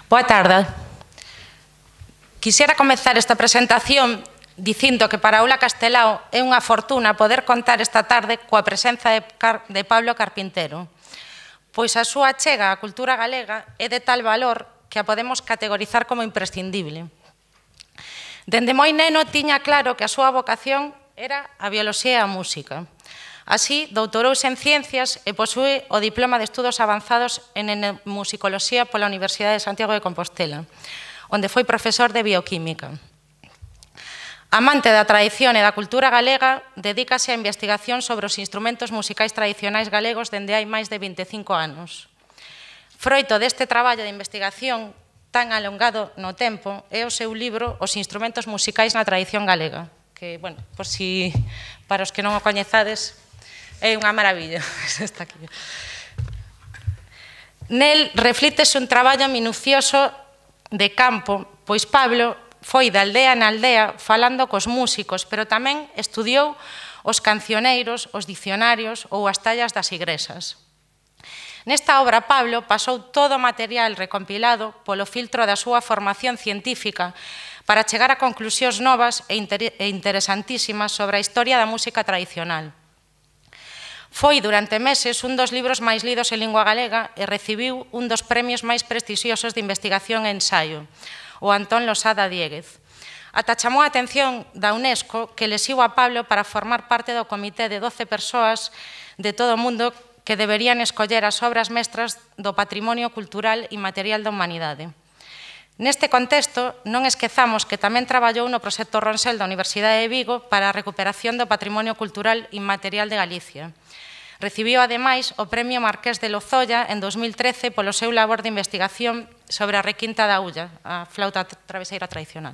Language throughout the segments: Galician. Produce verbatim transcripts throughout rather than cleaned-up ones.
Boa tarde. Quixera comezar esta presentación dicindo que para Aula Castelao é unha fortuna poder contar esta tarde coa presenza de, Car de Pablo Carpintero, pois a súa achega á cultura galega é de tal valor que a podemos categorizar como imprescindible. Dende moi neno tiña claro que a súa vocación era a bioloxía e a música. Así, doutorouse en Ciencias e posúe o Diploma de Estudos Avanzados en Musicoloxía pola Universidade de Santiago de Compostela, onde foi profesor de Bioquímica. Amante da tradición e da cultura galega, dedícase á investigación sobre os instrumentos musicais tradicionais galegos dende hai máis de vinte e cinco anos. Froito deste traballo de investigación tan alongado no tempo é o seu libro Os instrumentos musicais na tradición galega, que, bueno, por si para os que non o coñezades, é unha maravilla. Está aquí. Nel reflítese un traballo minucioso de campo, pois Pablo foi de aldea na aldea falando cos músicos, pero tamén estudiou os cancioneiros, os dicionarios ou as tallas das igrexas. Nesta obra, Pablo pasou todo o material recompilado polo filtro da súa formación científica para chegar a conclusións novas e interesantísimas sobre a historia da música tradicional. Foi durante meses un dos libros máis lidos en lingua galega e recibiu un dos premios máis prestixiosos de investigación e ensaio, o Antón Losada Diéguez. Ata chamou a atención da UNESCO que elixiu a Pablo para formar parte do comité de doce persoas de todo o mundo que deberían escoller as obras mestras do patrimonio cultural e material da humanidade. Neste contexto, non esquezamos que tamén traballou no proxecto Ronsel da Universidade de Vigo para a recuperación do patrimonio cultural e material de Galicia. Recibiu, ademais, o Premio Marqués de Lozoya en dos mil trece polo seu labor de investigación sobre a requinta da ulla, a flauta traveseira tradicional.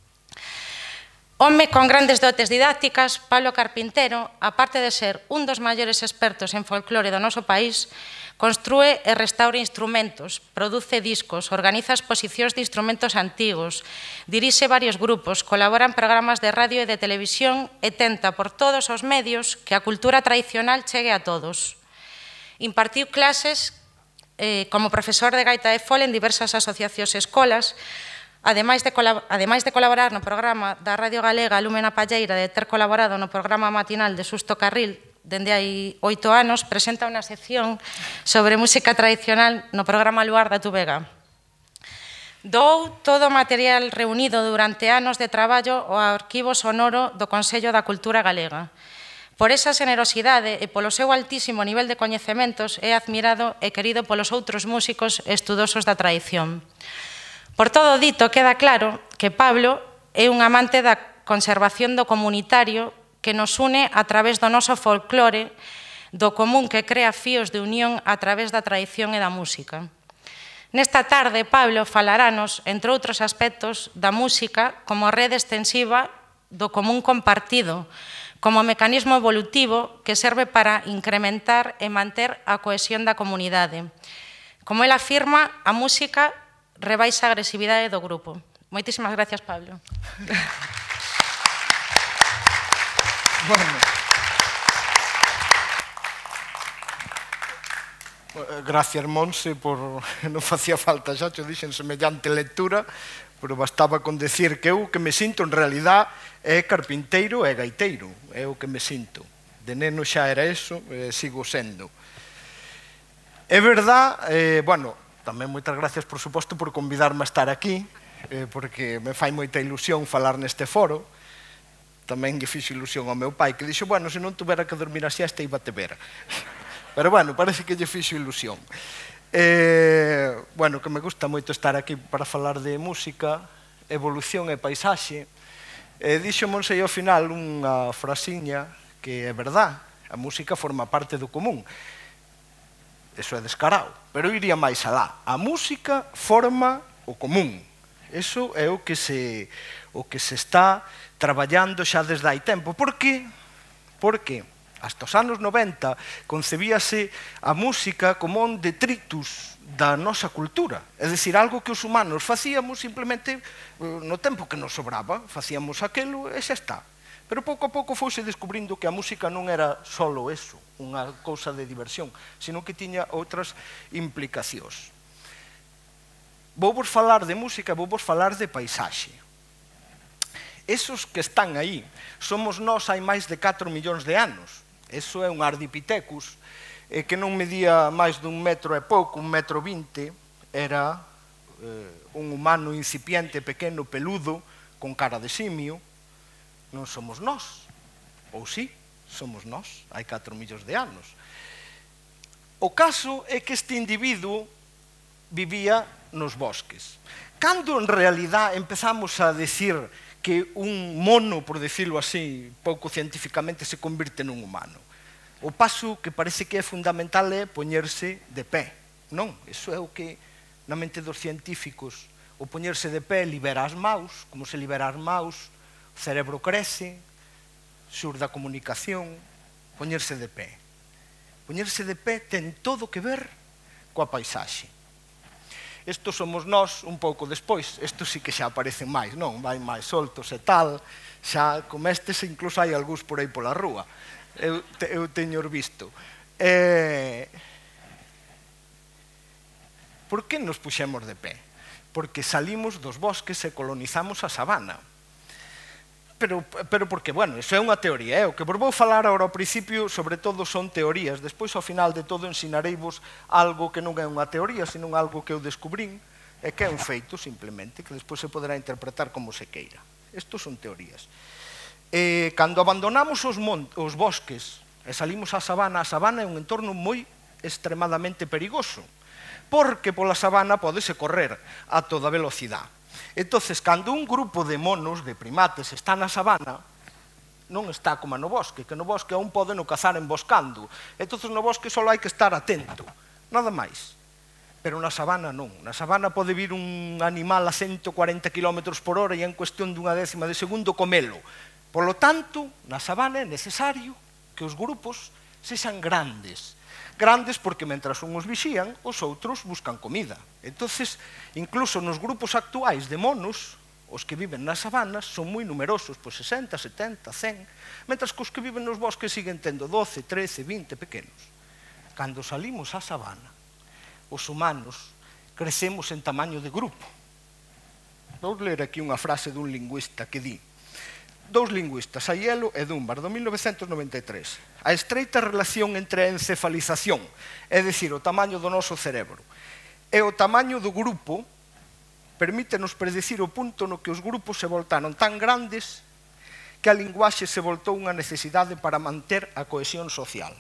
Home con grandes dotes didácticas, Pablo Carpintero, aparte de ser un dos maiores expertos en folclore do noso país, construe e restaura instrumentos, produce discos, organiza exposicións de instrumentos antigos, dirixe varios grupos, colabora en programas de radio e de televisión e tenta por todos os medios que a cultura tradicional chegue a todos. Impartiu clases eh, como profesor de gaita e fole en diversas asociacións e escolas, ademais de, ademais de colaborar no programa da Radio Galega Lume na Palleira, de ter colaborado no programa matinal de Susto Carril, dende hai oito anos, presenta unha sección sobre música tradicional no programa Luar da Tubega. Dou todo o material reunido durante anos de traballo ao arquivo sonoro do Consello da Cultura Galega. Por esa generosidade e polo seu altísimo nivel de coñecementos é admirado e querido polos outros músicos estudosos da tradición. Por todo dito, queda claro que Pablo é un amante da conservación do comunitario que nos une a través do noso folclore, do común que crea fíos de unión a través da tradición e da música. Nesta tarde, Pablo falarános, entre outros aspectos, da música como rede extensiva do común compartido, como mecanismo evolutivo que serve para incrementar e manter a cohesión da comunidade. Como ela afirma, a música rebaixa a agresividade do grupo. Moitísimas gracias, Pablo. Bueno. Gracias, Monse, por non facía falta xa, te dixen semellante lectura, pero bastaba con decir que eu que me sinto en realidad é carpinteiro e gaiteiro, é o que me sinto. De neno xa era eso, e sigo sendo. É verdad, eh, bueno, tamén moitas gracias, por suposto, por convidarme a estar aquí, eh, porque me fai moita ilusión falar neste foro. Tamén lle fixo ilusión ao meu pai, que dixo, bueno, se non tuvera que dormir a siesta, iba te ver. Pero, bueno, parece que lle fixo ilusión. Eh, bueno, que me gusta moito estar aquí para falar de música, evolución e paisaxe. Eh, dixo Monse ao final unha frasiña que é verdad, a música forma parte do común. Eso é descarado, pero iría máis alá. A música forma o común. Eso é o que se, o que se está traballando xa desde hai tempo. Por que? Porque hasta os anos noventa concebíase a música como un detritus da nosa cultura. É dicir, algo que os humanos facíamos simplemente no tempo que nos sobraba, facíamos aquelo e xa está. Pero pouco a pouco fouse descubrindo que a música non era solo eso, unha cousa de diversión, sino que tiña outras implicacións. Vou vos falar de música, vou vos falar de paisaxe. Esos que están aí somos nós hai máis de catro millóns de anos. Eso é un Ardipithecus, eh, que non medía máis dun metro e pouco, un metro vinte, era eh, un humano incipiente, pequeno, peludo, con cara de simio. Non somos nós. Ou sí, somos nós, hai catro millóns de anos. O caso é que este individuo vivía nos bosques. Cando en realidad empezamos a decir que un mono, por decirlo así, pouco científicamente, se convirte nun humano? O paso que parece que é fundamental é poñerse de pé. Non, iso é o que na mente dos científicos, o poñerse de pé libera as maus, como se libera as maus, o cerebro crece, xurde a comunicación, poñerse de pé. Poñerse de pé ten todo que ver coa paisaxe. Estos somos nós un pouco despois, estos sí que xa aparecen máis, non? Vai máis soltos e tal, xa como estes incluso hai algúns por aí pola rúa. Eu, te, eu teño visto. Eh, por que nos puxemos de pé? Porque salimos dos bosques e colonizamos a sabana. Pero, pero porque, bueno, iso é unha teoría, eh? O que vos vou falar agora ao principio, sobre todo, son teorías. Despois, ao final de todo, ensinareivos algo que non é unha teoría, senón algo que eu descubrín, e que é un feito, simplemente, que despois se poderá interpretar como se queira. Estos son teorías. Eh, cando abandonamos os, os bosques e salimos á sabana, a sabana é un entorno moi extremadamente perigoso, porque pola sabana podese correr a toda velocidade. Entonces, cando un grupo de monos, de primates, está na sabana, non está como no bosque, que no bosque aún poden o cazar emboscando. Entonces, no bosque só hai que estar atento, nada máis. Pero na sabana non. Na sabana pode vir un animal a ciento cuarenta kilómetros por hora e en cuestión dunha décima de segundo comelo. Polo tanto, na sabana é necesario que os grupos sexan grandes. Grandes porque, mentras uns vixían, os outros buscan comida. Entonces, incluso nos grupos actuais de monos, os que viven nas sabanas son moi numerosos, pois sesenta, setenta, cen, mentras que os que viven nos bosques siguen tendo doce, trece, vinte pequenos. Cando salimos á sabana, os humanos crecemos en tamaño de grupo. Vou ler aquí unha frase dun lingüista que di: dous lingüistas, Aiello e Dunbar, do mil novecentos noventa e tres. A estreita relación entre a encefalización, é dicir, o tamaño do noso cerebro, e o tamaño do grupo, permítenos predecir o punto no que os grupos se voltaron tan grandes que a linguaxe se voltou unha necesidade para manter a cohesión social.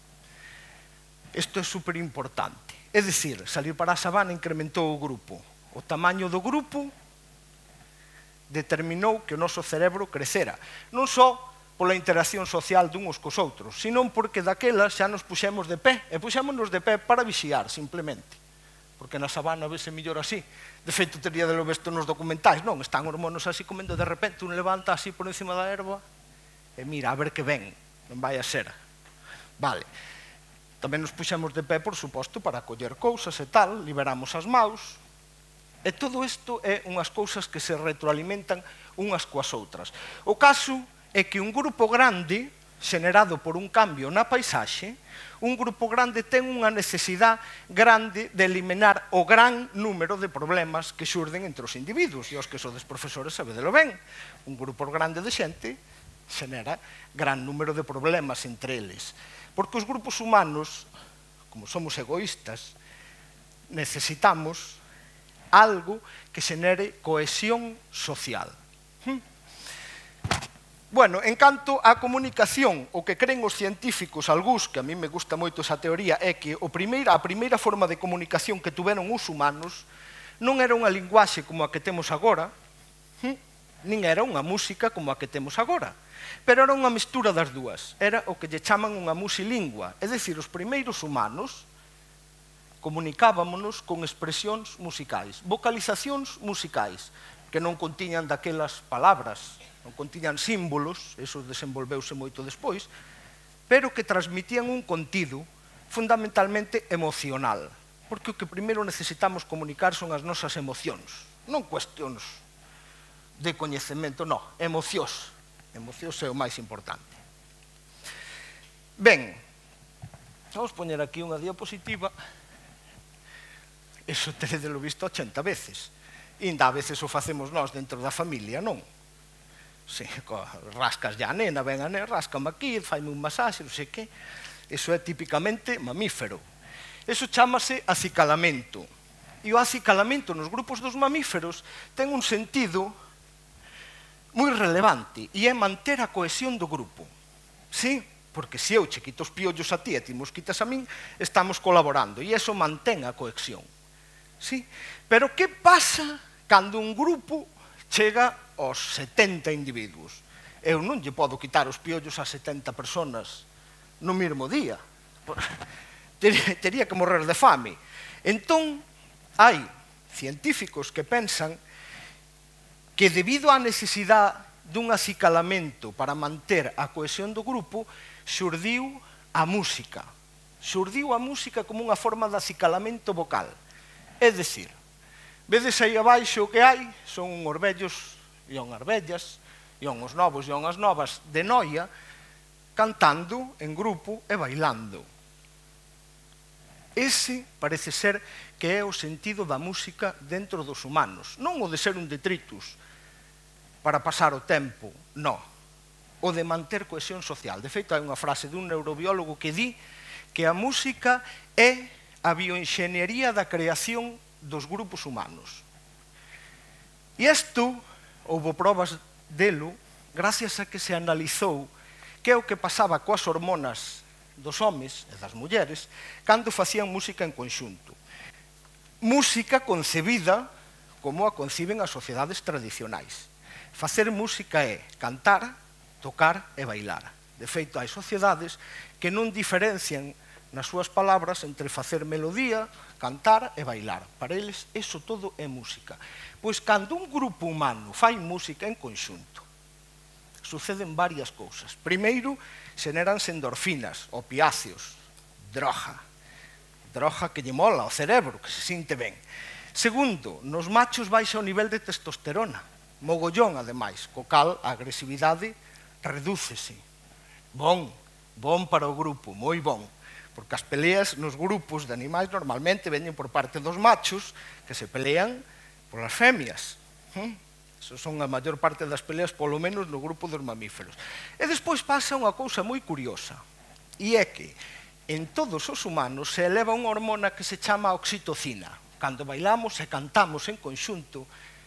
Isto é superimportante. É dicir, salir para a sabana incrementou o grupo. O tamaño do grupo determinou que o noso cerebro crecera, non só pola interacción social duns cos outros, senón porque daquela xa nos puxemos de pé, e puxémonos de pé para vixiar, simplemente, porque na sabana vese mellor así. De feito, teria de lo visto nos documentais, non? Están os monos así comendo, de repente un levanta así por encima da erva, e mira, a ver que ven, non vai a ser. Vale. Tamén nos puxemos de pé, por suposto, para coller cousas e tal, liberamos as maus. E todo isto é unhas cousas que se retroalimentan unhas coas outras. O caso é que un grupo grande, xenerado por un cambio na paisaxe, un grupo grande ten unha necesidade grande de eliminar o gran número de problemas que xurden entre os individuos. E os que sodes profesores sabedelo ben. Un grupo grande de xente xenera gran número de problemas entre eles. Porque os grupos humanos, como somos egoístas, necesitamos algo que xenere cohesión social. Bueno, en canto á comunicación, o que creen os científicos, algúns, que a mí me gusta moito esa teoría, é que a primeira forma de comunicación que tuveron os humanos non era unha linguaxe como a que temos agora, nin era unha música como a que temos agora, pero era unha mistura das dúas. Era o que lle chaman unha musilingua, é dicir, os primeiros humanos comunicábamonos con expresións musicais, vocalizacións musicais, que non contiñan daquelas palabras, non contiñan símbolos, eso desenvolveuse moito despois, pero que transmitían un contido fundamentalmente emocional, porque o que primeiro necesitamos comunicar son as nosas emocións, non cuestións de coñecemento, non, emocións. Emocións é o máis importante. Ben, vamos poñer aquí unha diapositiva. Iso teredelo visto ochenta veces. E ainda a veces o facemos nós dentro da familia, non? Sí, rascas ya a nena, ven a nena, rascame aquí, faime un masaxe, non sei que. Iso é tipicamente mamífero. Iso chámase acicalamento. E o acicalamento nos grupos dos mamíferos ten un sentido moi relevante e é manter a cohesión do grupo. Sí, porque se eu che quito os piollos a ti e ti mos quitas a min, estamos colaborando e iso mantén a cohesión. Sí, pero que pasa cando un grupo chega aos setenta individuos? Eu non lle podo quitar os piollos a setenta personas no mesmo día. Tería que morrer de fame. Entón, hai científicos que pensan que debido á necesidade dun acicalamento para manter a cohesión do grupo, xurdiu a música. Xurdiu a música como unha forma de acicalamento vocal. É dicir, vedes aí abaixo o que hai, son uns vellos e unhas vellas, e uns novos e unhas novas de noia, cantando en grupo e bailando. Ese parece ser que é o sentido da música dentro dos humanos. Non o de ser un detritus para pasar o tempo, non. O de manter cohesión social. De feito, hai unha frase dun neurobiólogo que di que a música é a bioenxeñería da creación dos grupos humanos. E isto, houve probas delo, gracias a que se analizou que é o que pasaba coas hormonas dos homes e das mulleres cando facían música en conxunto. Música concebida como a conciben as sociedades tradicionais. Facer música é cantar, tocar e bailar. De feito, hai sociedades que non diferencian nas súas palabras entre facer melodía, cantar e bailar. Para eles, eso todo é música. Pois cando un grupo humano fai música en conxunto, suceden varias cousas. Primeiro, xeneranse endorfinas, opiáceos, droga. Droga que lle mola ao cerebro, que se sinte ben. Segundo, nos machos baixa o nivel de testosterona. Mogollón, ademais, co cal a agresividade redúcese. Bon, bon para o grupo, moi bon. Porque as peleas nos grupos de animais normalmente veñen por parte dos machos que se pelean polas femias. Eso son a maior parte das peleas, polo menos no grupo dos mamíferos. E despois pasa unha cousa moi curiosa, e é que en todos os humanos se eleva unha hormona que se chama oxitocina. Cando bailamos e cantamos en conxunto,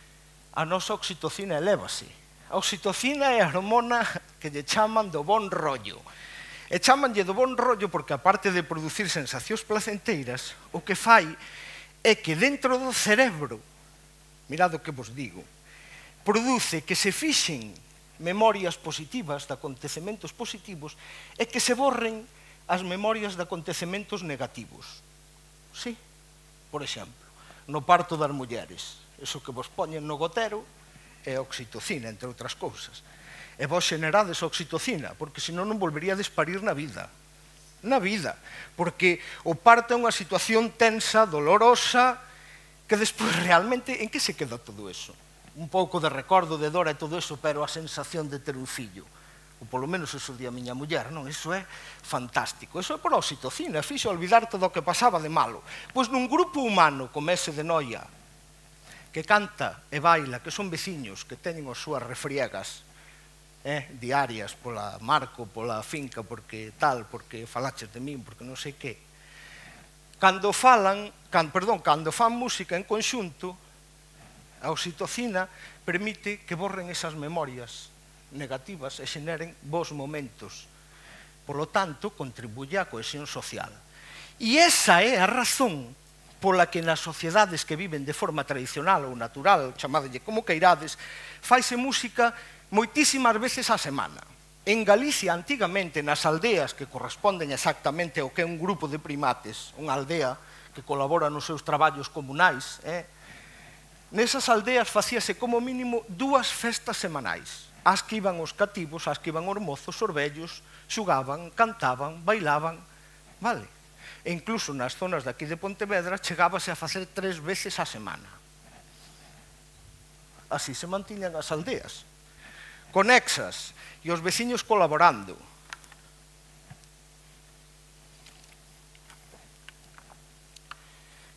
a nosa oxitocina elévase. A oxitocina é a hormona que lle chaman do bon rollo. E chamanlle do bon rollo porque, aparte de producir sensacións placenteiras, o que fai é que dentro do cerebro, mirad o que vos digo, produce que se fixen memorias positivas de acontecementos positivos e que se borren as memorias de acontecementos negativos. Sí, por exemplo, no parto das mulleres, eso que vos poñen no gotero é oxitocina, entre outras cousas. E vos xenerades oxitocina, porque senón non volveríades parir na vida. Na vida, porque o parto é unha situación tensa, dolorosa, que despois realmente, en que se queda todo eso? Un pouco de recordo, de dor e todo eso, pero a sensación de ter un fillo. Ou polo menos eso di a miña muller, non? Iso é fantástico. Iso é por oxitocina, fixo olvidar todo o que pasaba de malo. Pois nun grupo humano como ese de noia, que canta e baila, que son veciños, que teñen as súas refriegas eh, diarias pola marco, pola finca, porque tal, porque falaches de min, porque non sei que. Cando falan, can, perdón, cando fan música en conxunto, a oxitocina permite que borren esas memorias negativas e xeneren bons momentos. Por lo tanto, contribuye á cohesión social. E esa é a razón pola que nas sociedades que viven de forma tradicional ou natural, chamadelle como queirades, faise música moitísimas veces á semana. En Galicia, antigamente, nas aldeas que corresponden exactamente ao que é un grupo de primates, unha aldea que colabora nos seus traballos comunais, eh, nesas aldeas facíase como mínimo dúas festas semanais. As que iban os cativos, as que iban os mozos, os vellos, xugaban, cantaban, bailaban, vale? E incluso nas zonas de aquí de Pontevedra chegábase a facer tres veces a semana. Así se mantiñan as aldeas, conexas, e os veciños colaborando.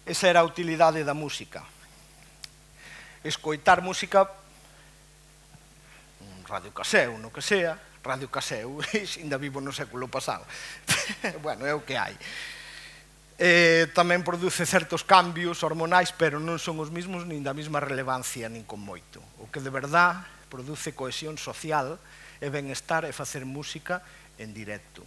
esa era a utilidade da música. Escoitar música, un radiocaseu, no que sea, radiocaseu, ainda vivo no século pasado. Bueno, é o que hai. Eh, tamén produce certos cambios hormonais, pero non son os mismos nin da mesma relevancia nin con moito. O que de verdad produce cohesión social e benestar é facer música en directo.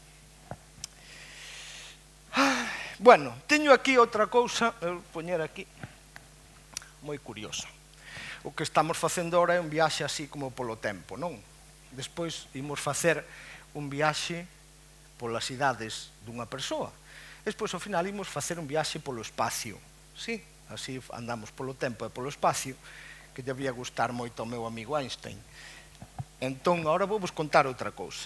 Bueno, teño aquí outra cousa, vou poñer aquí, moi curiosa. O que estamos facendo agora é un viaxe así como polo tempo, non? Despois imos facer un viaxe polas idades dunha persoa. Despois, ao final, imos facer un viaxe polo espacio. Sí, así andamos polo tempo e polo espacio, que lle había gustar moito ao meu amigo Einstein. Entón, agora vou vos contar outra cousa.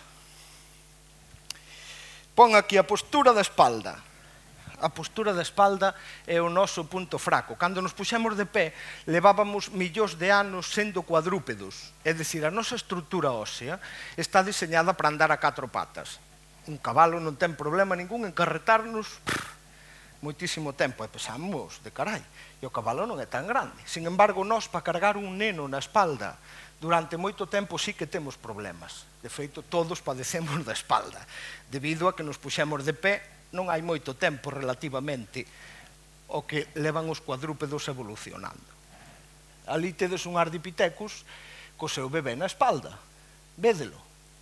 Pon aquí a postura da espalda. A postura da espalda é o noso punto fraco. Cando nos puxemos de pé, levábamos millóns de anos sendo cuadrúpedos. É dicir, a nosa estrutura ósea está diseñada para andar a catro patas. Un cabalo non ten problema ningún en carretarnos moitísimo tempo. E pensamos, de carai, e o cabalo non é tan grande. Sin embargo, nós, para cargar un neno na espalda, durante moito tempo sí que temos problemas. De feito, todos padecemos da espalda, debido a que nos puxemos de pé non hai moito tempo relativamente o que levan os cuadrúpedos evolucionando. Ali tedes un Ardipithecus co seu bebé na espalda. Védelo.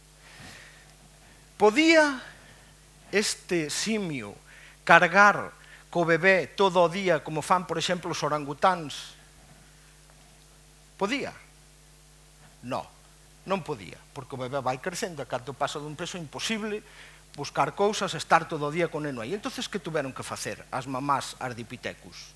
Podía este simio cargar co bebé todo o día como fan, por exemplo, os orangutáns? Podía? No, non podía, porque o bebé vai crecendo e cando pasa dun peso imposible buscar cousas, estar todo o día con neno aí. Entonces, que tuveron que facer as mamás Ardipithecus?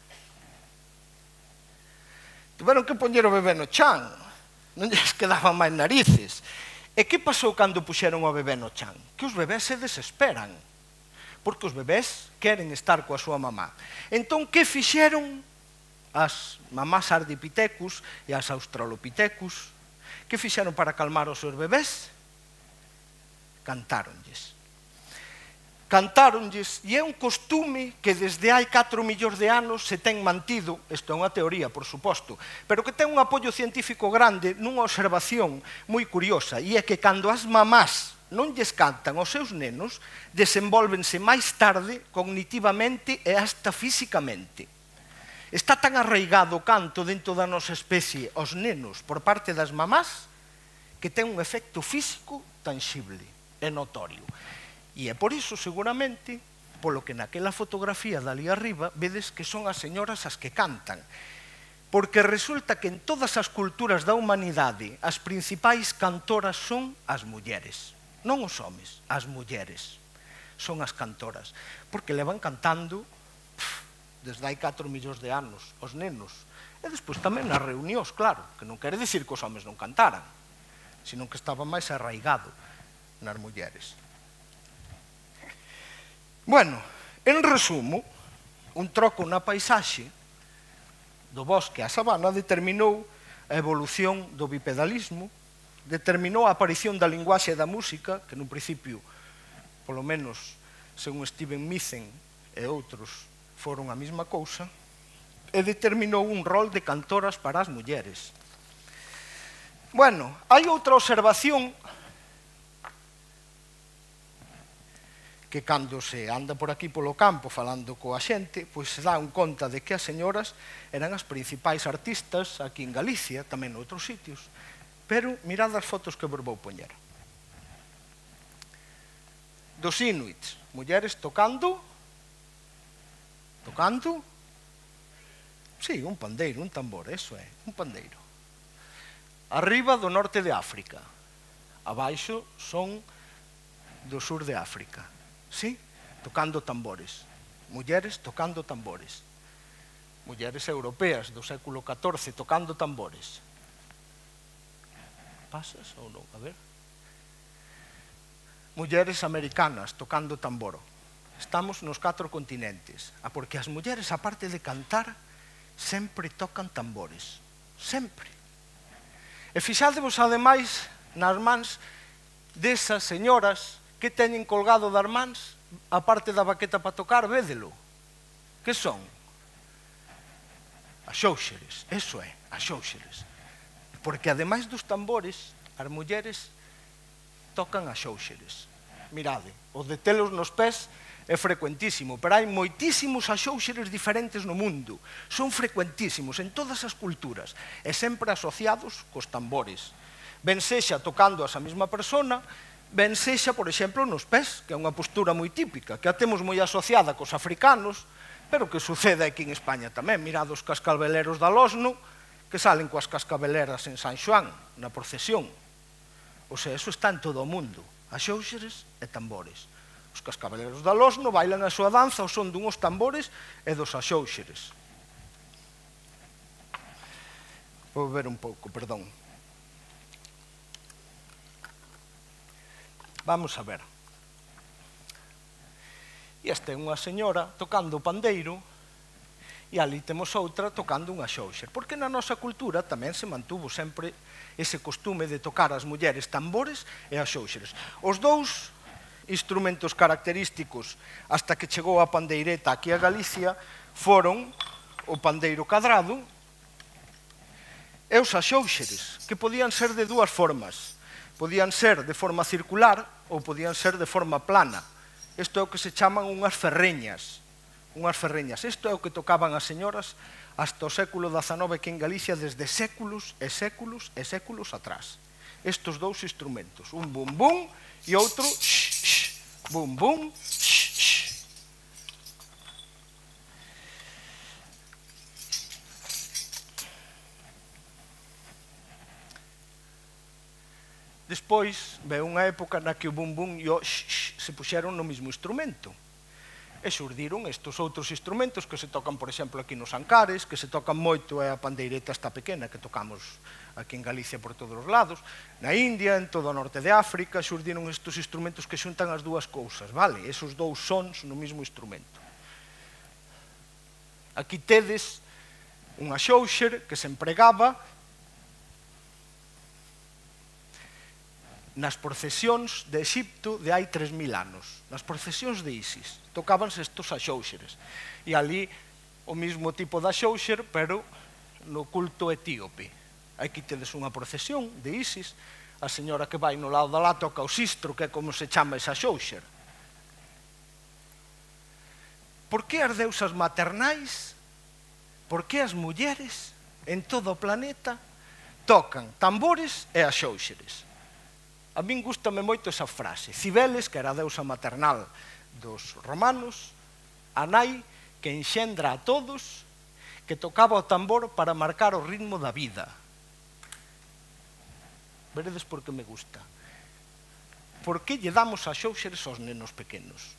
Tuveron que poñer o bebé no chan, non lles quedaban máis narices. E que pasou cando puxeron o bebé no chan? Que os bebés se desesperan, porque os bebés queren estar coa súa mamá. Entón, que fixeron as mamás Ardipithecus e as Australopithecus? Que fixeron para calmar os seus bebés? Cantáronlles. Cantáronlles, e é un costume que desde hai catro millóns de anos se ten mantido, isto é unha teoría, por suposto, pero que ten un apoio científico grande nunha observación moi curiosa, e é que cando as mamás non lles cantan aos seus nenos, desenvólvense máis tarde cognitivamente e hasta físicamente. Está tan arraigado o canto dentro da nosa especie aos nenos por parte das mamás que ten un efecto físico tangible e notorio. E é por iso, seguramente, polo que naquela fotografía dali arriba vedes que son as señoras as que cantan. Porque resulta que en todas as culturas da humanidade as principais cantoras son as mulleres. Non os homes, as mulleres son as cantoras. Porque levan cantando desde hai catro millóns de anos os nenos. E despois tamén nas reunións, claro, que non quere dicir que os homes non cantaran, sino que estaba máis arraigado nas mulleres. Bueno, en resumo, un troco na paisaxe do bosque á sabana determinou a evolución do bipedalismo, determinou a aparición da linguaxe e da música, que nun principio, polo menos, según Steven Mizzen e outros, foron a mesma cousa, e determinou un rol de cantoras para as mulleres. Bueno, hai outra observación que cando se anda por aquí polo campo falando coa xente, pois se dá un conta de que as señoras eran as principais artistas aquí en Galicia, tamén en outros sitios. Pero mirad as fotos que vos vou poñer. Dos inuits, mulleres tocando, tocando, sí, un pandeiro, un tambor, eso é, un pandeiro. Arriba do norte de África, abaixo son do sur de África. Sí, tocando tambores. Mulleres tocando tambores. Mulleres europeas do século catorce tocando tambores. Pasas ou non? A ver. Mulleres americanas tocando tambor. Estamos nos catro continentes. Ah, porque as mulleres, aparte de cantar, sempre tocan tambores. Sempre. E fixádevos, ademais, nas mans desas señoras que teñen colgado das mans a parte da baqueta para tocar, védelo. Que son? As xóuxeres, eso é, as xóuxeres. Porque ademais dos tambores, as mulleres tocan as xóuxeres. Mirade, o de telos nos pés é frecuentísimo, pero hai moitísimos axóuxeres diferentes no mundo. Son frecuentísimos en todas as culturas e sempre asociados cos tambores. Ben sexa tocando a esa mesma persona, ben sexa, por exemplo, nos pés, que é unha postura moi típica, que a temos moi asociada cos africanos, pero que sucede aquí en España tamén. Mirad os cascabeleros da Losno, que salen coas cascabeleras en San Xoán, na procesión. O sea, eso está en todo o mundo. Axóuxeres e tambores. Os cascabeleros da Losno bailan a súa danza ao son dunhos tambores e dos axóuxeres. Vou ver un pouco, perdón. Vamos a ver. E esta é unha señora tocando o pandeiro e ali temos outra tocando un axóuxer. Porque na nosa cultura tamén se mantuvo sempre ese costume de tocar as mulleres tambores e axóuxeres. Os dous instrumentos característicos hasta que chegou a pandeireta aquí a Galicia foron o pandeiro cadrado e os axóuxeres, que podían ser de dúas formas. Podían ser de forma circular ou podían ser de forma plana. Isto é o que se chaman unhas ferreñas. Unhas ferreñas. Isto é o que tocaban as señoras hasta o século dezanove aquí en Galicia, desde séculos e séculos e séculos atrás. Estos dous instrumentos, un bum bum e outro shh, shh, bum bum, shh, shh. Despois, ve unha época na que o bum bum e o shh, shh se puxeron no mesmo instrumento. E xurdiron estes outros instrumentos que se tocan, por exemplo, aquí nos Ancares, que se tocan moito, é a pandeireta esta pequena que tocamos aquí en Galicia por todos os lados. Na India, en todo o norte de África, xurdiron estes instrumentos que xuntan as dúas cousas, vale? Esos dous sons no mesmo instrumento. Aquí tedes unha xóuxer que se empregaba nas procesións de Exipto de hai tres mil anos, nas procesións de Isis, tocábanse estos axóuxeres. E ali o mesmo tipo de axóuxer, pero no culto etíope. Aquí tedes unha procesión de Isis, a señora que vai no lado da lá toca o sistro, que é como se chama esa axóuxer. Por que as deusas maternais, por que as mulleres en todo o planeta tocan tambores e axóuxeres? A min gústame moito esa frase. Cibeles, que era a deusa maternal dos romanos, a nai que enxendra a todos, que tocaba o tambor para marcar o ritmo da vida. Veredes por que me gusta. Por que lle damos a xóuxeres aos nenos pequenos?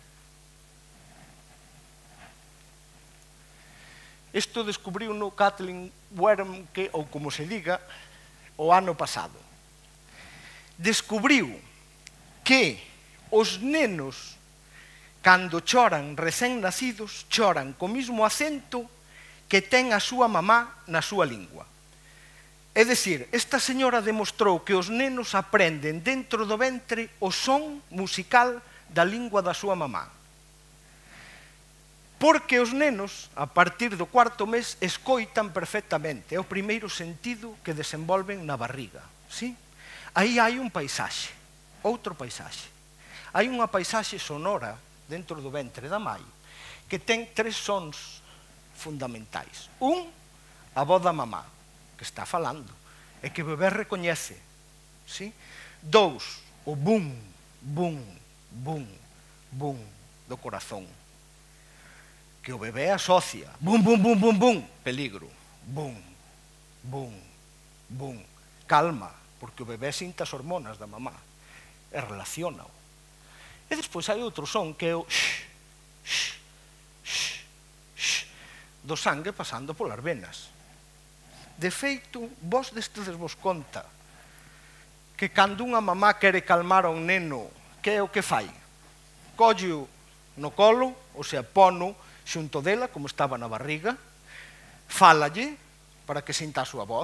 Isto descubriu no Kathleen Werm, que, ou como se diga, o ano pasado. Descubriu que os nenos, cando choran recén nacidos, choran co mismo acento que ten a súa mamá na súa lingua. É dicir, esta señora demostrou que os nenos aprenden dentro do ventre o son musical da lingua da súa mamá. Porque os nenos, a partir do cuarto mes, escoitan perfectamente. É o primeiro sentido que desenvolven na barriga. Sí? Aí hai un paisaxe, outro paisaxe. Hai unha paisaxe sonora dentro do ventre da mai que ten tres sons fundamentais. Un, a voz da mamá, que está falando, e que o bebé recoñece. Sí? Dous, o bum, bum, bum, bum do corazón, que o bebé asocia. Bum, bum, bum, bum, bum, peligro. Bum, bum, bum, calma, porque o bebé sinta as hormonas da mamá e relaciona-o. E despois hai outro son que é o x, x, x, x, do sangue pasando polas venas. De feito, vos destedes vos conta que cando unha mamá quere calmar a un neno, que é o que fai? Colleo no colo, ou sea, pono xunto dela, como estaba na barriga, fálalle para que sinta a súa voz,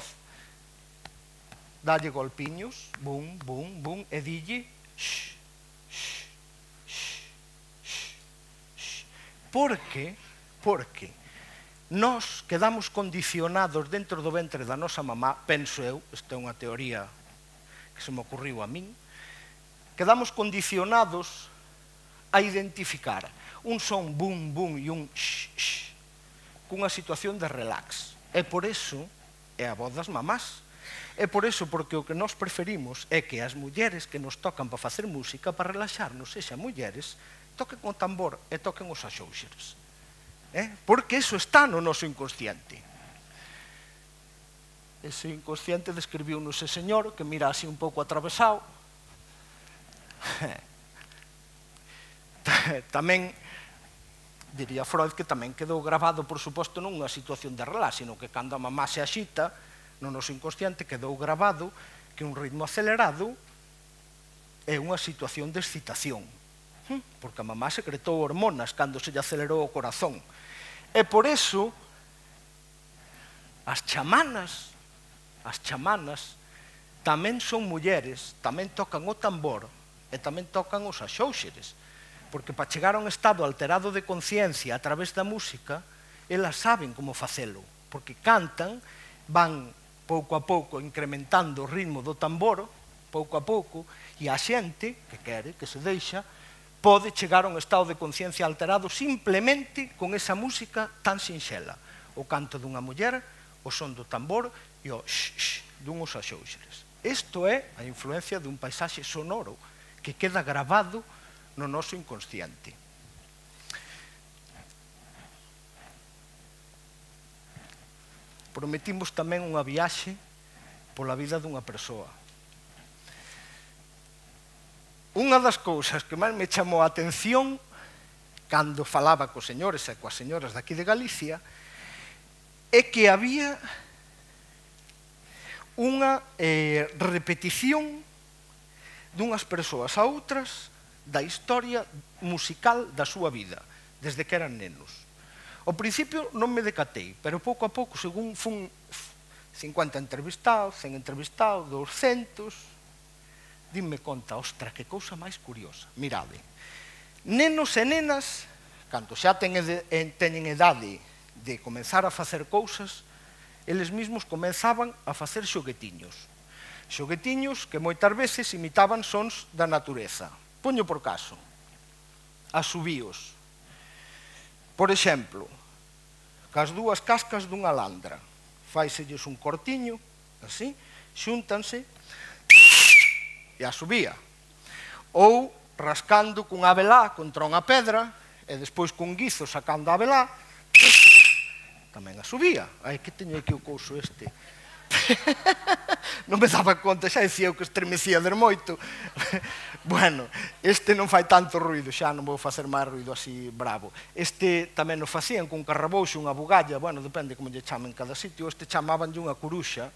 dalle golpiños, bum, bum, bum, e dille shh, shh, shh, shh, shh. Porque, porque nós quedamos condicionados dentro do ventre da nosa mamá, penso eu, esta é unha teoría que se me ocurriu a min, quedamos condicionados a identificar un son bum, bum e un x, x, cunha situación de relax. E por eso é a voz das mamás. É por eso porque o que nós preferimos é que as mulleres que nos tocan para facer música, para relaxarnos, sexan mulleres, toquen o tambor e toquen os axóuxeres. Porque iso está no noso inconsciente. Ese inconsciente describiu-nos ese señor que mira así un pouco atravesado. Tamén, diría Freud, que tamén quedou grabado, por suposto, non unha situación de relax, sino que cando a mamá se axita, no noso inconsciente quedou grabado que un ritmo acelerado é unha situación de excitación, porque a mamá secretou hormonas cando se lle acelerou o corazón. E por eso, as chamanas, as chamanas, tamén son mulleres, tamén tocan o tambor e tamén tocan os axóuxeres, porque para chegar a un estado alterado de conciencia a través da música, elas saben como facelo, porque cantan, van pouco a pouco incrementando o ritmo do tambor, pouco a pouco, e a xente que quere, que se deixa, pode chegar a un estado de conciencia alterado simplemente con esa música tan sinxela. O canto dunha muller, o son do tambor e o x, x dunhos axóuxeres. Isto é a influencia dun paisaxe sonoro que queda grabado no noso inconsciente. Prometimos tamén unha viaxe pola vida dunha persoa. Unha das cousas que máis me chamou a atención cando falaba cos señores e coas señoras daqui de Galicia é que había unha eh, repetición dunhas persoas a outras da historia musical da súa vida, desde que eran nenos. Ao principio non me decatei, pero pouco a pouco, según fun cincuenta entrevistados, cen entrevistados, doscientos, dime conta, ostra, que cousa máis curiosa. Mirade, nenos e nenas, cando xa teñen edade de comenzar a facer cousas, eles mesmos comenzaban a facer xoguetiños. Xoguetiños que moitas veces imitaban sons da natureza. Poño por caso, asubíos. Por exemplo, cas dúas cascas dunha landra, faiselles un cortiño, así, xúntanse, e asubía. Ou rascando cun abelá contra unha pedra e despois cun guizo sacando a abelá, tamén asubía. Ai, que teño aquí o couso este. Non me daba conta, xa dicía eu que estremecía de moito. Bueno, este non fai tanto ruido, xa non vou facer máis ruido así bravo. Este tamén o facían cun carrabouxo, unha bugalla, bueno, depende como lle chamen cada sitio. Este chamabanlle unha curuxa.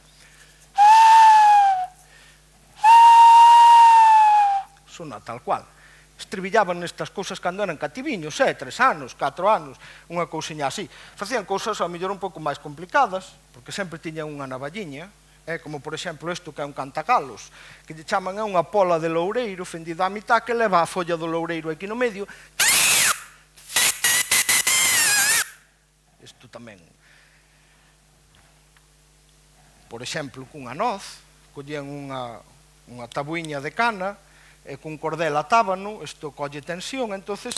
Sona tal cual. Estribillaban nestas cousas cando eran cativiños, eh, tres anos, catro anos, unha cousiña así. Facían cousas, ao mellor, un pouco máis complicadas, porque sempre tiñan unha navalliña, eh, como, por exemplo, isto que é un cantacalos, que lle chaman a unha pola de loureiro fendida á mitad que leva a folla do loureiro aquí no medio. Isto tamén. Por exemplo, cunha noz, collían unha, unha tabuiña de cana, e cun cordel atábano, isto colle tensión, entonces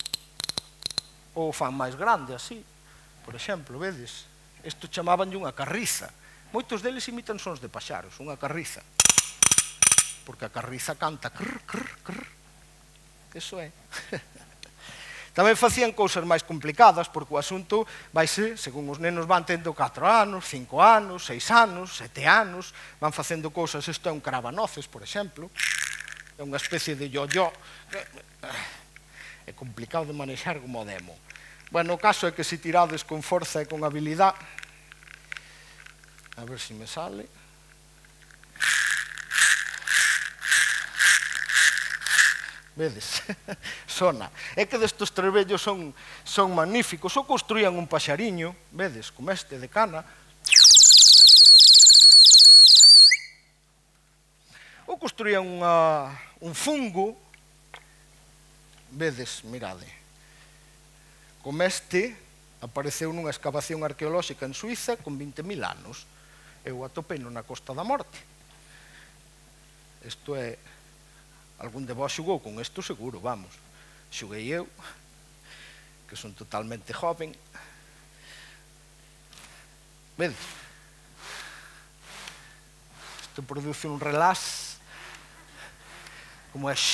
o fan máis grande, así, por exemplo, vedes? Isto chamabanlle unha carriza. Moitos deles imitan sons de paxaros, unha carriza. Porque a carriza canta crr, crr, crr. Eso é. Tamén facían cousas máis complicadas, porque o asunto vaise, según os nenos van tendo catro anos, cinco anos, seis anos, sete anos, van facendo cousas, isto é un cravanoces, por exemplo, é unha especie de yo-yo, é complicado de manexar como o demo. Bueno, o caso é que se tirades con forza e con habilidade, a ver se me sale. Vedes? Sona. É que destos trebellos son, son magníficos. Ou construían un paxariño, vedes, como este de cana, ou construían unha, un fungo, vedes, mirade, como este, apareceu nunha excavación arqueolóxica en Suiza con vinte mil anos. Eu atopei na Costa da Morte. Isto é... Algún de vós xugou con isto seguro, vamos. Xuguei eu, que son totalmente joven. Vedes? Isto produce un relás como é...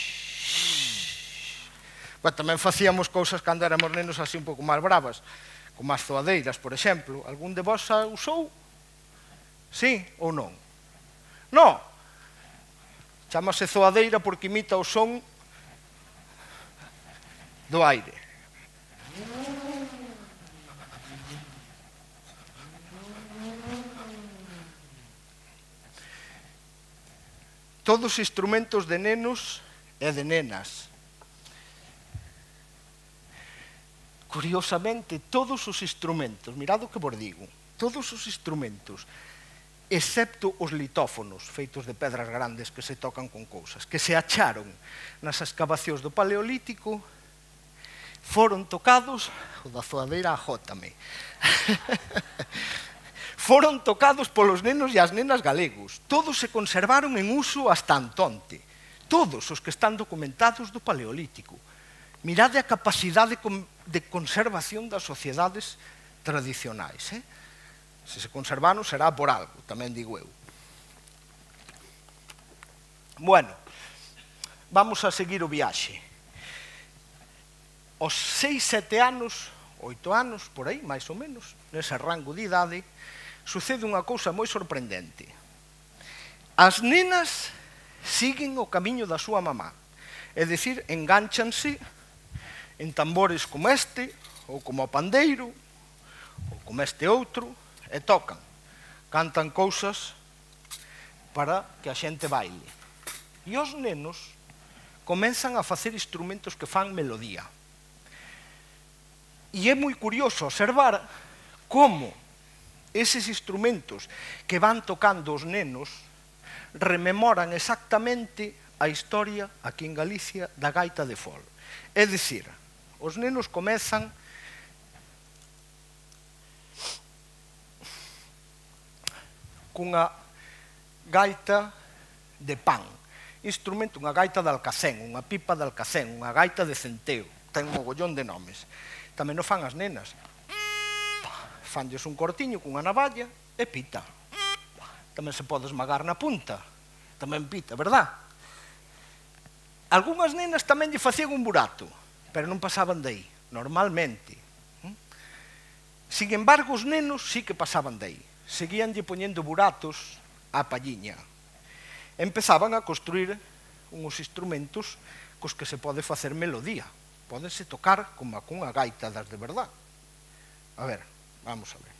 Bueno, tamén facíamos cousas cando éramos nenos así un pouco máis bravas, como as zoadeiras, por exemplo. Algún de vós a usou? Sí ou non? Non! Chámase zoadeira porque imita o son do aire. Todos os instrumentos de nenos e de nenas. Curiosamente, todos os instrumentos, mirad o que vos digo, todos os instrumentos, excepto os litófonos, feitos de pedras grandes que se tocan con cousas, que se acharon nas excavacións do Paleolítico, foron tocados, o da zoadeira ajótame, foron tocados polos nenos e as nenas galegos. Todos se conservaron en uso hasta antonte. Todos os que están documentados do Paleolítico. Mirade a capacidade de conservación das sociedades tradicionais, eh? Se se conservaron será por algo, tamén digo eu. Bueno, vamos a seguir o viaxe. Aos seis, sete anos, oito anos, por aí, máis ou menos, nese rango de idade, sucede unha cousa moi sorprendente. As nenas siguen o camiño da súa mamá, é dicir, enganchanse en tambores como este, ou como o pandeiro, ou como este outro, e tocan, cantan cousas para que a xente baile. E os nenos comenzan a facer instrumentos que fan melodía. E é moi curioso observar como eses instrumentos que van tocando os nenos rememoran exactamente a historia aquí en Galicia da gaita de fol. É dicir, os nenos comezan cunha gaita de pan, instrumento, unha gaita de alcacén, unha pipa de alcacén, unha gaita de centeo, ten un mogollón de nomes. Tamén o fan as nenas. Fanlles un cortiño cunha navalla e pita. Tamén se pode esmagar na punta, tamén pita, verdad? Algúnas nenas tamén lle facían un burato, pero non pasaban de aí, normalmente. Sin embargo, os nenos sí que pasaban de aí. Seguíanlle poñendo buratos á palliña. Empezaban a construir uns instrumentos cos que se pode facer melodía. Pódense tocar como cunha gaita das de verdad. A ver, vamos a ver.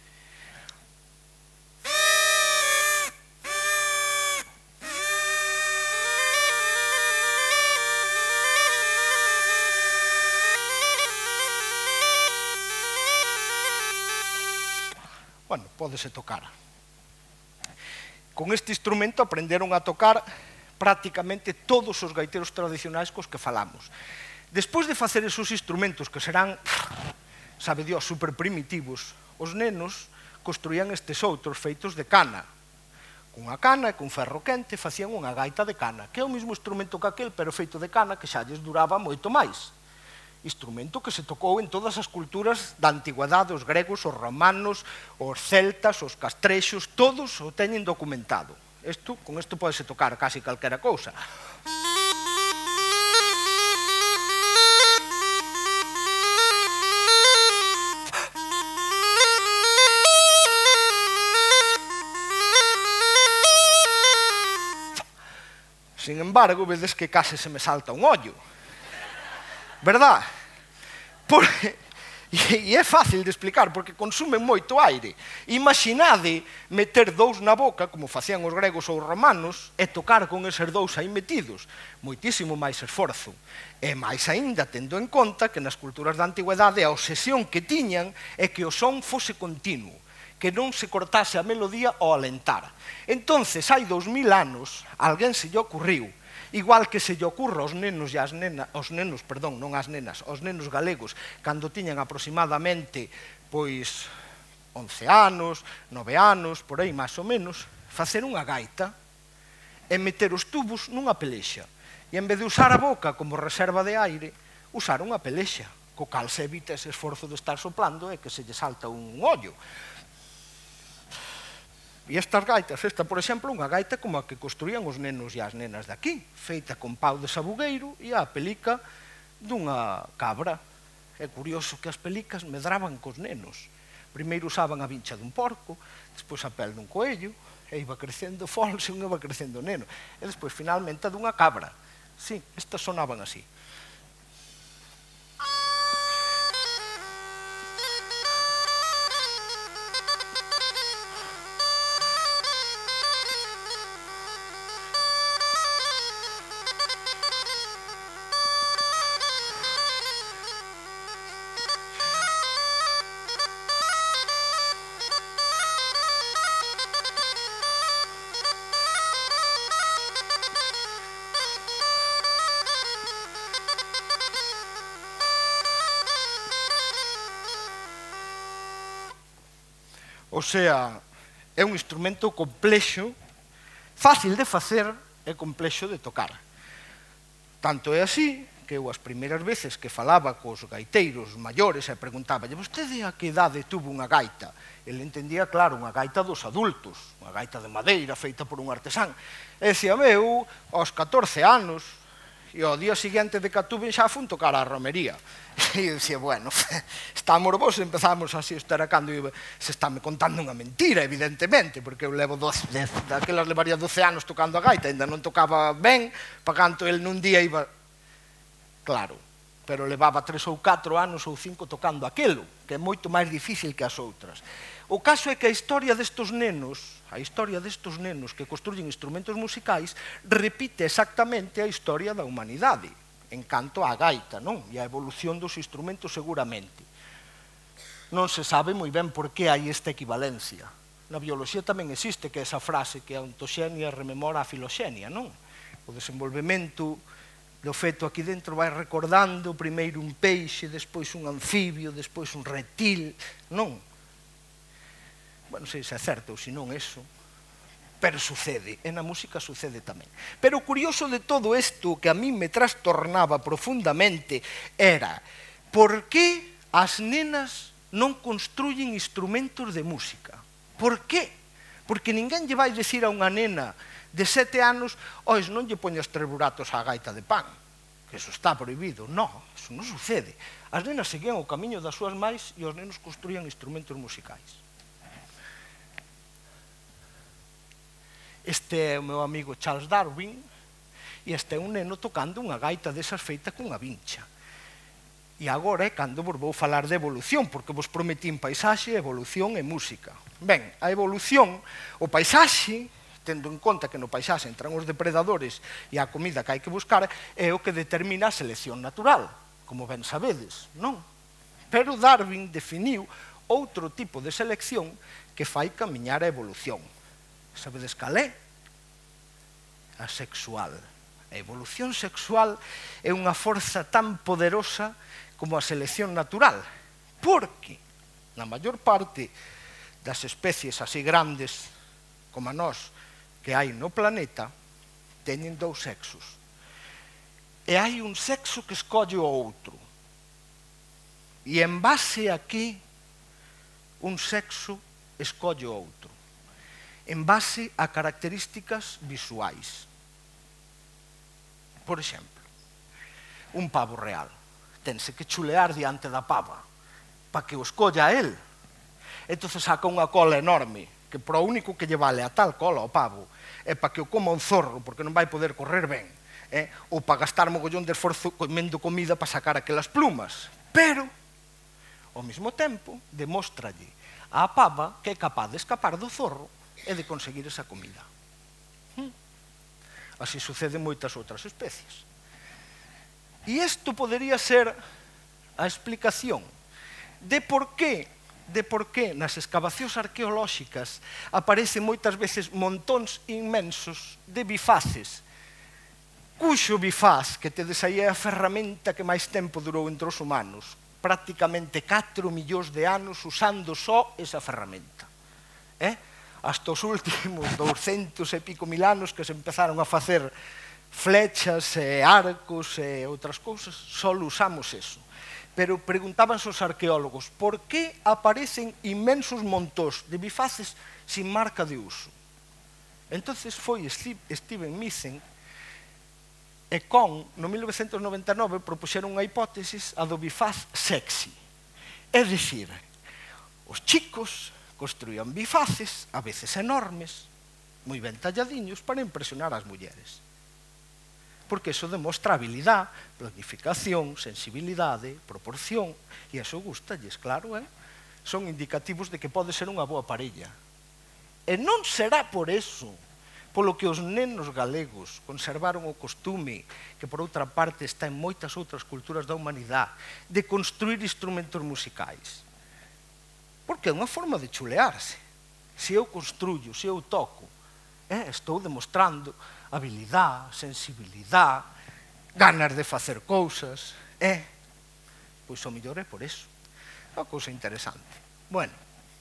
Bueno, pódese tocar. Con este instrumento aprenderon a tocar prácticamente todos os gaiteros tradicionais cos que falamos. Despois de facer esos instrumentos que serán, sabe Dios, super primitivos, os nenos construían estes outros feitos de cana. Cunha cana e cun ferro quente facían unha gaita de cana, que é o mesmo instrumento que aquel, pero feito de cana, que xa lles duraba moito máis. Instrumento que se tocou en todas as culturas da antigüedade, os gregos, os romanos, os celtas, os castrexos, todos o teñen documentado. Isto, con isto podese tocar casi calquera cousa. Sin embargo, vedes que case se me salta un ollo. Verdad? Porque, e é fácil de explicar, porque consumen moito aire. Imaginade meter dous na boca, como facían os gregos ou os romanos, e tocar con eses dous aí metidos. Moitísimo máis esforzo. E máis aínda, tendo en conta que nas culturas da antigüedade a obsesión que tiñan é que o son fose continuo, que non se cortase a melodía ao alentar. Entonces, hai dous mil anos, alguén se lle ocurriu Igual que se lle ocurra aos nenos e as nenas, aos nenos, perdón, non ás nenas, aos nenos galegos, cando tiñan aproximadamente, pois, once anos, nove anos, por aí máis ou menos, facer unha gaita e meter os tubos nunha pelexa. E en vez de usar a boca como reserva de aire, usar unha pelexa, co cal se evita ese esforzo de estar soplando e que se lle salta un ollo. E estas gaitas, esta, por exemplo, unha gaita como a que construían os nenos e as nenas de aquí, feita con pau de sabugueiro e a pelica dunha cabra. É curioso que as pelicas medraban cos nenos. Primeiro usaban a vincha dun porco, despois a pel dun coello, e iba crecendo fol, según iba crecendo o neno. E despois, finalmente, a dunha cabra. Sí, estas sonaban así. O sea, é un instrumento complexo, fácil de facer e complexo de tocar. Tanto é así que eu as primeiras veces que falaba cos gaiteiros maiores e preguntaba, vostede a que idade tuvo unha gaita? Ele entendía, claro, unha gaita dos adultos, unha gaita de madeira feita por un artesán. E dicía, eu, aos catorce anos, e ao día seguinte de que a tuve xa fun tocar a romería. E eu dicía, bueno, está morboso, empezamos así a estar acando, e se está me contando unha mentira, evidentemente, porque eu levo doce, daquelas levaría doce anos tocando a gaita, ainda non tocaba ben, pa canto el nun día iba... Claro, pero levaba tres ou catro anos ou cinco tocando aquelo, que é moito máis difícil que as outras. O caso é que a historia destos nenos, a historia destos nenos que construyen instrumentos musicais, repite exactamente a historia da humanidade, en canto á gaita, non? E a evolución dos instrumentos seguramente. Non se sabe moi ben por que hai esta equivalencia. Na bioloxía tamén existe que esa frase que a ontoxenia rememora a filoxenia, non? O desenvolvemento do feto aquí dentro vai recordando primeiro un peixe, despois un anfibio, despois un reptil, non? Bueno, sei se é certo ou se non eso, pero sucede, e na música sucede tamén. Pero o curioso de todo isto que a mí me trastornaba profundamente era por que as nenas non construyen instrumentos de música? Por que? Porque ninguén lle vai dicir a unha nena de sete anos, ois, non lle poñas tres buratos á gaita de pan, que eso está prohibido. Non, eso non sucede. As nenas seguían o camiño das súas máis e os nenos construían instrumentos musicais. Este é o meu amigo Charles Darwin e este é un neno tocando unha gaita desas feita cunha vincha. E agora é cando vos vou falar de evolución, porque vos prometín paisaxe, evolución e música. Ben, a evolución, o paisaxe, tendo en conta que no paisaxe entran os depredadores e a comida que hai que buscar, é o que determina a selección natural, como ben sabedes, non? Pero Darwin definiu outro tipo de selección que fai camiñar a evolución. Sabedes cal é? A sexual. A evolución sexual é unha forza tan poderosa como a selección natural, porque na maior parte das especies así grandes como a nós que hai no planeta teñen dous sexos. E hai un sexo que escolle o outro. E en base a que un sexo escolle o outro? En base a características visuais. Por exemplo, un pavo real tense que chulear diante da pava para que o escolla a él. Entón saca unha cola enorme que pro único que lle vale a tal cola ao pavo é para que o coma un zorro porque non vai poder correr ben, eh? Ou para gastar mogollón de esforzo comendo comida para sacar aquelas plumas. Pero, ao mesmo tempo, demóstralle á pava que é capaz de escapar do zorro e de conseguir esa comida. Así sucede en moitas outras especies. E isto podería ser a explicación de por que, de por que nas escavacións arqueolóxicas aparecen moitas veces montóns inmensos de bifaces cuxo bifaz, que tedes aí é a ferramenta que máis tempo durou entre os humanos, prácticamente catro millóns de anos usando só esa ferramenta. Eh? Hasta os últimos douscentos e pico mil anos que se empezaron a facer flechas e arcos e outras cousas, só usamos eso. Pero preguntábanse os arqueólogos, por que aparecen inmensos montóns de bifaces sin marca de uso? Entonces foi Steven Meeson e con, no mil novecentos noventa e nove, propuxeron unha hipótesis a do bifaz sexy. É dicir, os chicos construían bifaces, a veces enormes, moi ben talladiños, para impresionar as mulleres. Porque iso demostra habilidade, planificación, sensibilidade, proporción, e iso gustalles, claro, eh? Son indicativos de que pode ser unha boa parella. E non será por eso polo que os nenos galegos conservaron o costume, que por outra parte está en moitas outras culturas da humanidade, de construir instrumentos musicais. Porque é unha forma de chulearse. Se eu construyo, se eu toco, eh, estou demostrando habilidade, sensibilidade, ganas de facer cousas, eh? Pois o mellor é por eso. É unha cousa interesante. Bueno,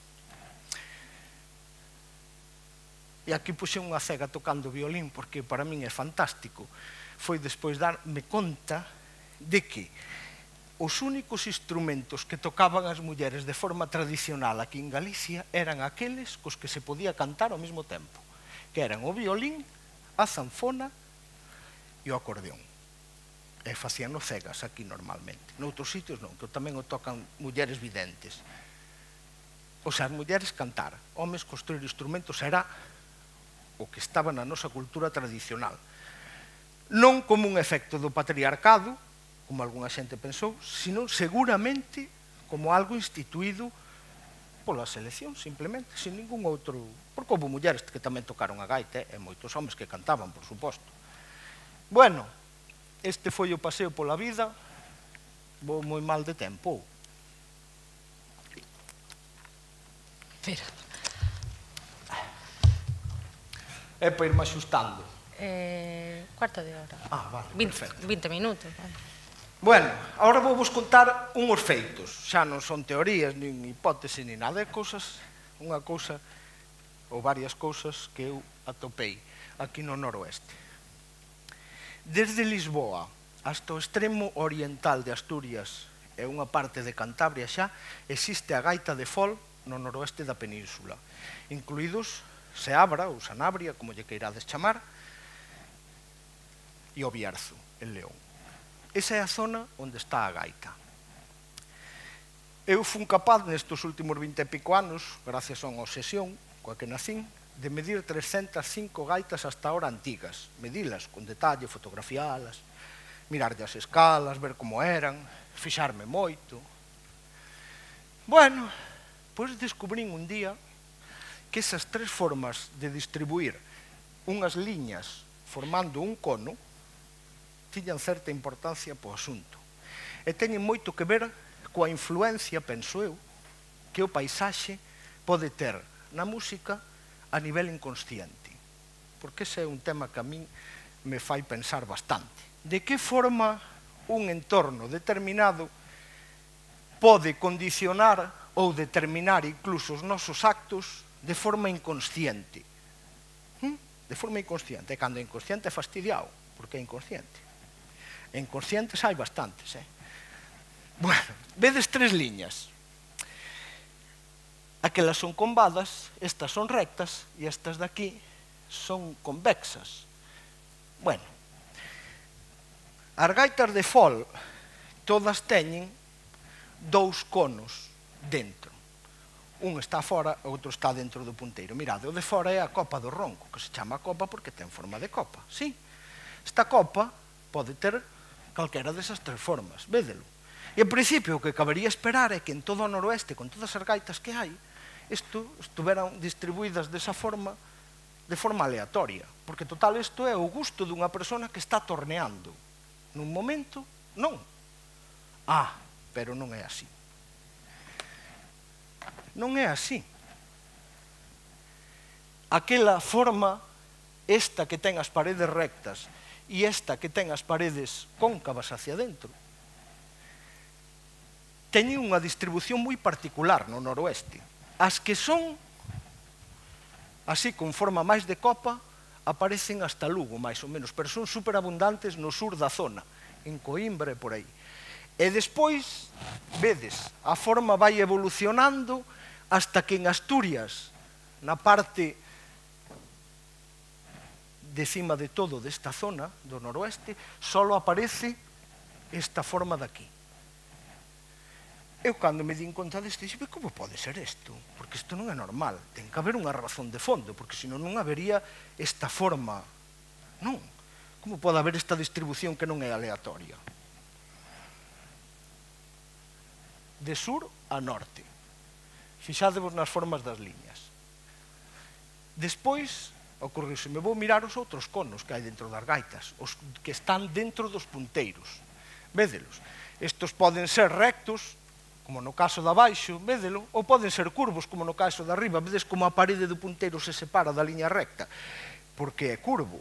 e aquí puxen unha cega tocando violín, porque para min é fantástico. Foi despois darme conta de que os únicos instrumentos que tocaban as mulleres de forma tradicional aquí en Galicia eran aqueles cos que se podía cantar ao mesmo tempo, que eran o violín, a zanfona e o acordeón. E facían no cegas aquí normalmente. Noutros sitios non, que tamén o tocan mulleres videntes. O sea, as mulleres cantar, homes construir instrumentos era o que estaba na nosa cultura tradicional. Non como un efecto do patriarcado, como algunha xente pensou, sino seguramente como algo instituído pola selección, simplemente, sin ningún outro... Porque houve mulleres que tamén tocaron a gaita, e moitos homes que cantaban, por suposto. Bueno, este foi o paseo pola vida, vou moi mal de tempo. Espera. É para irme axustando. Eh, cuarto de hora. Ah, vale, perfecto. vinte minutos. Vale. Bueno, agora vou vos contar unhos feitos. Xa non son teorías, nin hipótesis, nin nada, é cousas, unha cousa, ou varias cousas que eu atopei aquí no noroeste. Desde Lisboa hasta o extremo oriental de Asturias e unha parte de Cantabria xa, existe a gaita de fol no noroeste da península, incluídos Seabra ou Sanabria, como lle queirades chamar, e o Bierzo, en León. Esa é a zona onde está a gaita. Eu fun capaz nestes últimos vinte e pico anos, gracias a unha obsesión coa que nacín, de medir trescentas e cinco gaitas hasta ahora antigas, medilas con detalle, fotografialas, mirarlle as escalas, ver como eran, fixarme moito. Bueno, pois descubrín un día que esas tres formas de distribuir unhas liñas formando un cono tiñan certa importancia po asunto. E teñen moito que ver coa influencia, penso eu, que o paisaxe pode ter na música a nivel inconsciente. Porque ese é un tema que a min me fai pensar bastante. De que forma un entorno determinado pode condicionar ou determinar incluso os nosos actos de forma inconsciente. De forma inconsciente. E cando é inconsciente é fastidiado, porque é inconsciente. E inconscientes hai bastantes, eh? Bueno, vedes tres liñas. Aquelas son combadas, estas son rectas, e estas de aquí son convexas. Bueno, as gaitas de fol todas teñen dous conos dentro. Un está fora, o outro está dentro do punteiro. Mirade, o de fora é a copa do ronco, que se chama copa porque ten forma de copa. Sí, esta copa pode ter calquera desas tres formas, védelo. E, en principio, o que cabería esperar é que en todo o noroeste, con todas as gaitas que hai, isto estuveran distribuídas desa forma, de forma aleatoria. Porque, total, isto é o gusto dunha persona que está torneando. Nun momento, non. Ah, pero non é así. Non é así. Aquela forma, esta que ten as paredes rectas e esta que ten as paredes cóncavas hacia dentro, teñen unha distribución moi particular no noroeste. As que son así con forma máis de copa aparecen hasta Lugo, máis ou menos, pero son superabundantes no sur da zona, en Coimbra e por aí. E despois, vedes, a forma vai evolucionando hasta que en Asturias, na parte de cima de todo desta zona do noroeste, só aparece esta forma daqui. Eu, cando me din conta deste, dixo, como pode ser isto? Porque isto non é normal. Ten que haber unha razón de fondo, porque senón non habería esta forma. Non. Como pode haber esta distribución que non é aleatoria? De sur a norte. Fixadevos nas formas das liñas. Despois, ocorriuse, me vou mirar os outros conos que hai dentro das gaitas, os que están dentro dos punteiros. Védelos. Estos poden ser rectos, como no caso de abaixo, védelo, ou poden ser curvos, como no caso de arriba, vedes como a parede do punteiro se separa da liña recta, porque é curvo.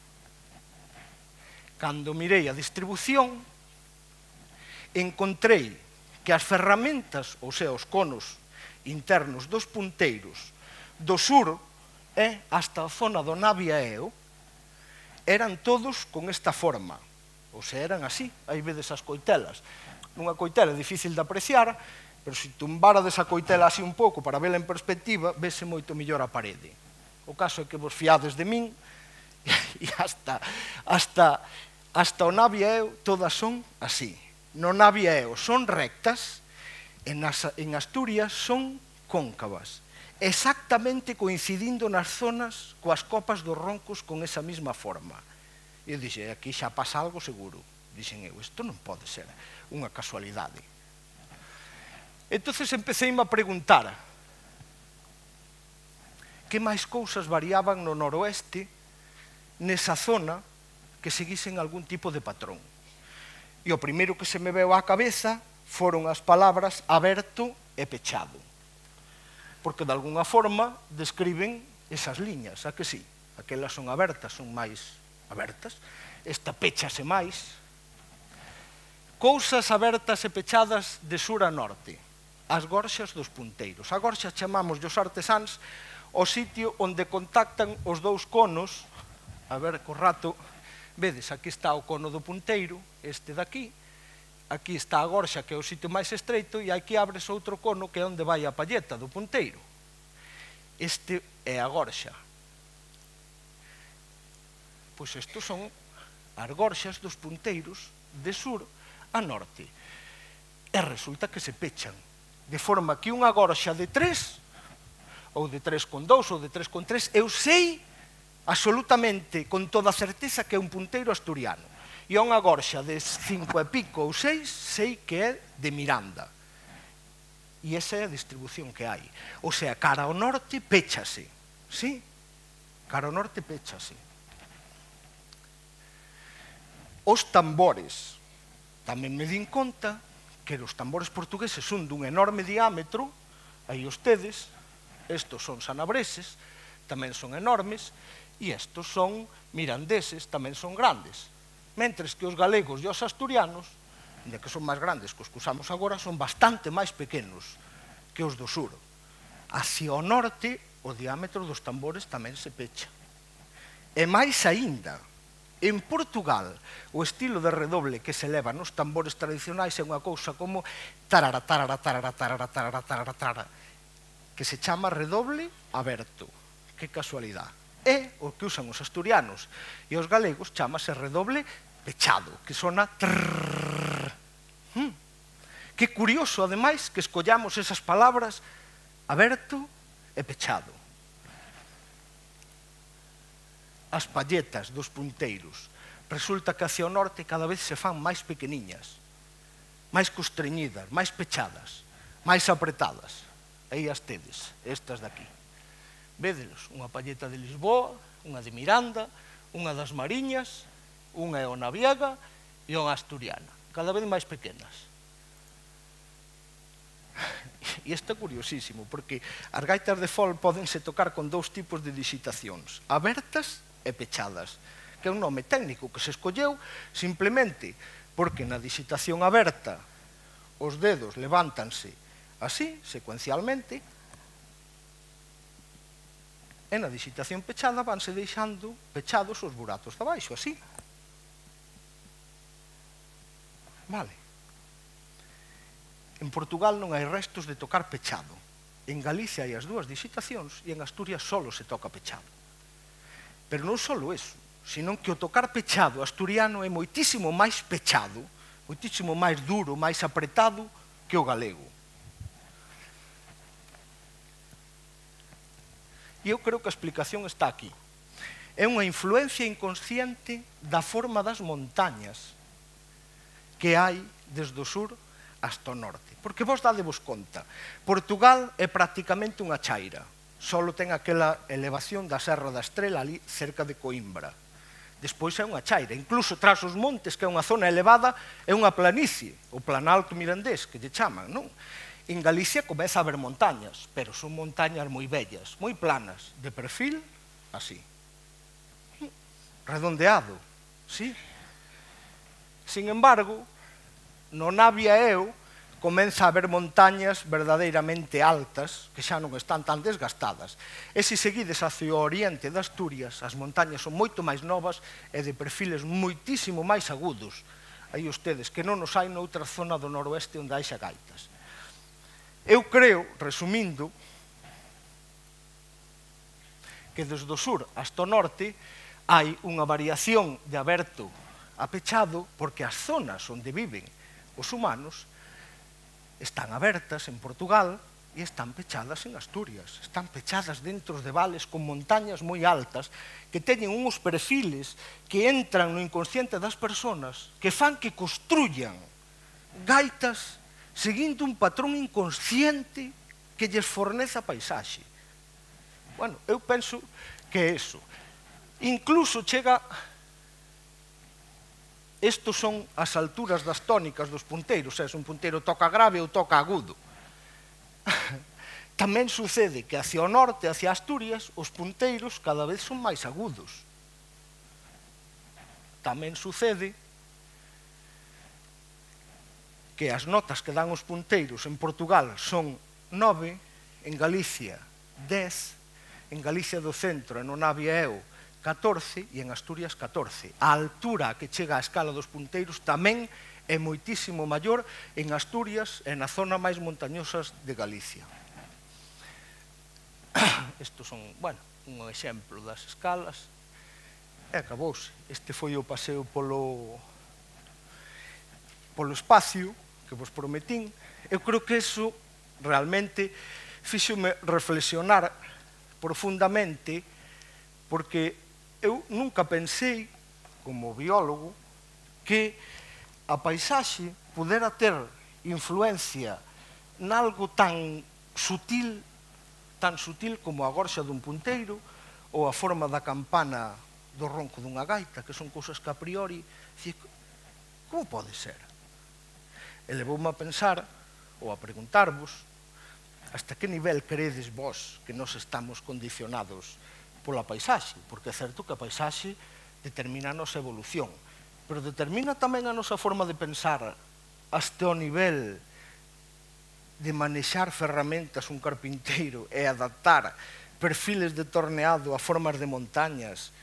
Cando mirei a distribución, encontrei que as ferramentas, ou sea, os conos internos dos punteiros do sur e hasta a zona do Navia Eo, eran todos con esta forma, ou sea, eran así, aí vedes as coitelas. Nunha coitela é difícil de apreciar, pero se tumbarades a coitela así un pouco para vela en perspectiva, vese moito mellor a parede. O caso é que vos fiades de min e hasta, hasta, hasta o Navia Eo todas son así. No Navia Eo son rectas, en, as, en Asturias son cóncavas, exactamente coincidindo nas zonas coas copas dos roncos con esa mesma forma. E eu dixe, aquí xa pasa algo seguro. Dixen eu, isto non pode ser unha casualidade. Entonces empeceime a preguntar que máis cousas variaban no noroeste nesa zona que seguisen algún tipo de patrón. E o primeiro que se me veu á cabeza foron as palabras aberto e pechado, porque de alguna forma describen esas liñas, a que sí? Aquelas son abertas, son máis abertas, esta pechase máis. Cousas abertas e pechadas de sur a norte, as gorxas dos punteiros. A gorxa chamamos os artesáns o sitio onde contactan os dous conos. A ver, co rato, vedes, aquí está o cono do punteiro, este daqui, aquí está a gorxa, que é o sitio máis estreito, e aquí abres outro cono, que é onde vai a palleta do punteiro. Este é a gorxa. Pois estes son as gorxas dos punteiros de sur a norte. E resulta que se pechan, de forma que unha gorxa de tres, ou de tres con dous, ou de tres con tres, eu sei absolutamente, con toda certeza, que é un punteiro asturiano. E unha gorxa de cinco e pico ou seis, sei que é de Miranda. E esa é a distribución que hai. O sea, cara ao norte, péchase. Sí? Cara ao norte, péchase. Os tambores. Tamén me din conta que os tambores portugueses son dun enorme diámetro, aí os tedes, estos son sanabreses, tamén son enormes, e estos son mirandeses, tamén son grandes. Mentres que os galegos e os asturianos, de que son máis grandes que os que usamos agora, son bastante máis pequenos que os do sur. Hacia o norte, o diámetro dos tambores tamén se pecha. E máis aínda, en Portugal, o estilo de redoble que se leva nos tambores tradicionais é unha cousa como tarara, tarara, tarara, tarara, tarara, tarara, tarara, que se chama redoble aberto. Que casualidade. E o que usan os asturianos e os galegos chamase redoble pechado, que sona trrrr. Hmm. Que curioso, ademais, que escollamos esas palabras aberto e pechado. As palletas dos punteiros, resulta que hacia o norte cada vez se fan máis pequeniñas, máis constreñidas, máis pechadas, máis apretadas. Aí as tedes, estas daqui. Védelos, unha palleta de Lisboa, unha de Miranda, unha das Mariñas, unha é o Naviega e unha asturiana, cada vez máis pequenas. E isto é curiosísimo, porque as gaitas de fol pódense tocar con dous tipos de dixitacións, abertas e pechadas. que é un nome técnico que se escolleu simplemente porque na dixitación aberta os dedos levántanse así, secuencialmente, e na dixitación pechada vanse deixando pechados os buratos de abaixo, así. Vale. En Portugal non hai restos de tocar pechado. En Galicia hai as dúas dixitacións e en Asturias solo se toca pechado. Pero non só eso, senón que o tocar pechado asturiano é moitísimo máis pechado, moitísimo máis duro, máis apretado que o galego. E eu creo que a explicación está aquí. É unha influencia inconsciente da forma das montañas que hai desde o sur hasta o norte. Porque vos dadevos conta, Portugal é prácticamente unha chaira, só ten aquela elevación da Serra da Estrela ali cerca de Coimbra. Despois é unha chaira, incluso tras os montes, que é unha zona elevada, é unha planicie, o Planalto Mirandés, que lle chaman, non? En Galicia comeza a haber montañas, pero son montañas moi bellas, moi planas, de perfil, así. Redondeado, sí? Sin embargo, no Navia e Eu comeza a haber montañas verdadeiramente altas que xa non están tan desgastadas. E se seguides hacia o oriente de Asturias, as montañas son moito máis novas e de perfiles moitísimo máis agudos. Aí ustedes, que non os hai noutra zona do noroeste onde hai xa gaitas. Eu creo, resumindo, que desde o sur hasta o norte hai unha variación de aberto a pechado porque as zonas onde viven os humanos están abertas en Portugal e están pechadas en Asturias. Están pechadas dentro de vales con montañas moi altas que teñen uns perfiles que entran no inconsciente das persoas que fan que construyan gaitas seguindo un patrón inconsciente que lles fornece a paisaxe. Bueno, eu penso que é eso. Incluso chega... Estos son as alturas das tónicas dos punteiros, se un punteiro toca grave ou toca agudo. Tamén sucede que hacia o norte, hacia Asturias, os punteiros cada vez son máis agudos. Tamén sucede que as notas que dan os punteiros en Portugal son nove, en Galicia dez, en Galicia do centro e no Navia e Eu catorce e en Asturias catorce. A altura que chega á escala dos punteiros tamén é moitísimo maior en Asturias e na zona máis montañosas de Galicia. Estos son, bueno, un exemplo das escalas. E acabouse. Este foi o paseo polo polo espacio que vos prometín. Eu creo que eso realmente fíxome reflexionar profundamente porque eu nunca pensei, como biólogo, que a paisaxe pudera ter influencia nalgo tan sutil, tan sutil como a gorxa dun punteiro ou a forma da campana do ronco dunha gaita, que son cousas que a priori, como pode ser? E levoume a pensar, ou a preguntarvos, hasta que nivel credes vos que nos estamos condicionados pola paisaxe, porque é certo que a paisaxe determina a nosa evolución, pero determina tamén a nosa forma de pensar hasta o nivel de manexar ferramentas un carpinteiro e adaptar perfiles de torneado a formas de montañas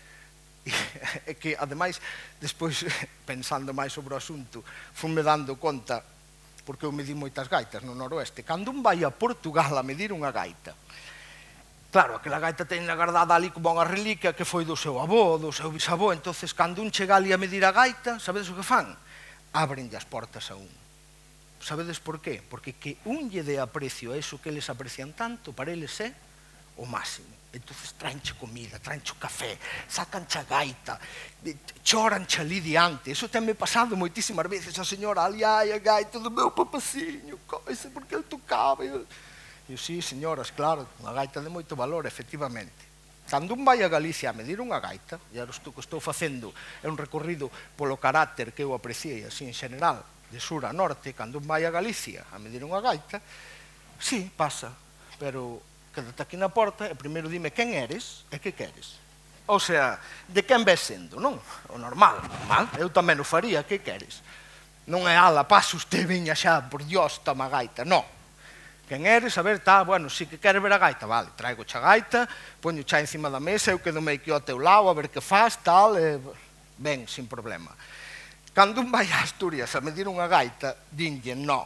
e que, ademais, despois, pensando máis sobre o asunto, funme dando conta, porque eu medí moitas gaitas no noroeste, cando un vai a Portugal a medir unha gaita, claro, aquela gaita ten agardada ali como unha reliquia que foi do seu avó, do seu bisavó, entonces, cando un chega ali a medir a gaita, sabedes o que fan? Abrenlle as portas a un. Sabedes por qué? Porque que un lle dé aprecio a eso que eles aprecian tanto, para eles é o máximo. Entonces, traenche comida, traenche café, sacanche a gaita, choranche ali diante. Eso tenme pasado moitísimas veces. A señora ali, ai, a gaita do meu papaciño, coisa, porque ele tocaba. E eu, sí, señoras, claro, unha gaita de moito valor, efectivamente. Cando un vai a Galicia a medir unha gaita, e agora isto que estou facendo é un recorrido polo carácter que eu apreciei, así en general, de sur a norte, cando un vai a Galicia a medir unha gaita, sí, pasa, pero quédate aquí na porta e primeiro dime quen eres e que queres. O sea, de quen ves sendo, non? O normal, normal. Eu tamén o faría, que queres? Non é, ala, pasa usted, viña xa, por Dios, toma a gaita, non. Quen eres, a ver, tá, bueno, si que queres ver a gaita, vale, traigo xa a gaita, poño xa encima da mesa, eu quedo meio que ao teu lado, a ver que faz, tal, e... ben, sin problema. Cando un vai a Asturias a medir unha gaita, dinlle, non.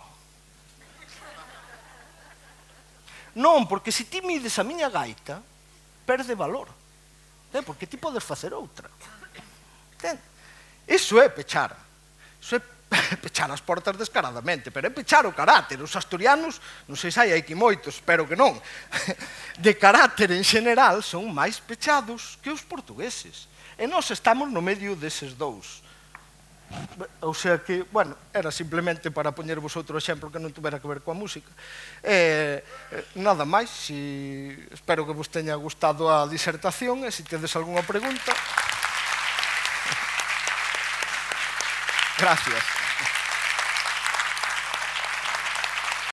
Non, porque se ti mides a miña gaita, perde valor. Porque ti podes facer outra. Iso é pechar. Iso é pechar as portas descaradamente, pero é pechar o carácter. Os asturianos, non sei se hai aquí moitos, espero que non, de carácter en general son máis pechados que os portugueses. E nós estamos no medio deses dous. O sea que, bueno, era simplemente para poñervos outro exemplo que non tuvera que ver coa música. Eh, nada máis, si, espero que vos teña gustado a disertación e se tedes algunha pregunta. Gracias.